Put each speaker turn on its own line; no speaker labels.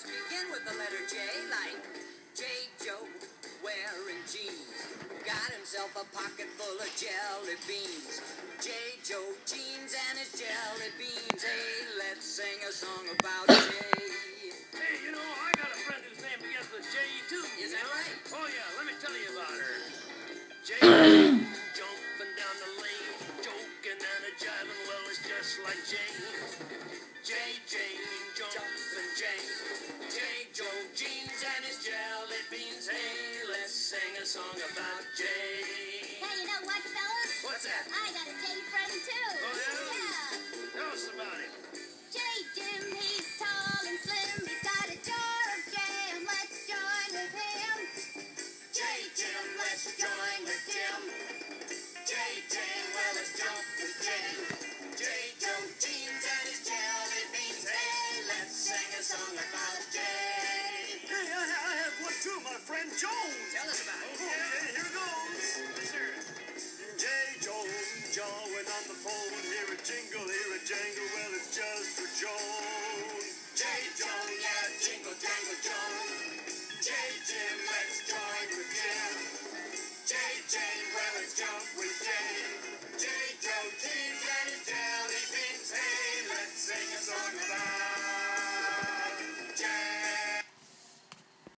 Begin with the letter J, like J. Joe wearing jeans. Got himself a pocket full of jelly beans. J. Joe jeans and his jelly beans. Hey, let's sing a song about Jay.
Hey, you know, I got a friend whose name begins with J too.
Is that right?
Oh yeah, let me tell you about her. J jumping down the lane, joking and a jiving, well, it's just like Jane. Jane, jumping Jane. J. Joe jeans and his jelly beans. Hey, let's sing a song about Jay.
Hey, you know what, fellas?
What's that?
I got a J friend too.
Oh, yeah?
Yeah.
Tell us about him.
J. Jim, he's tall and slim. He's got a jar of jam. Let's join with him.
J. Jim, let's join with Jim. J. Jim, well, let's jump with Jim. J. Joe jeans and his jelly beans. Hey, let's sing a song about Jay.
Hey, I have one too, my friend Jones.
Tell us about it.
Okay, here goes.
Yes, sir.
J. Jones, jawing on the phone. Hear a jingle, hear a jangle. Well, it's just for Jones.
J. Joe, yeah, jingle, jangle, Joe.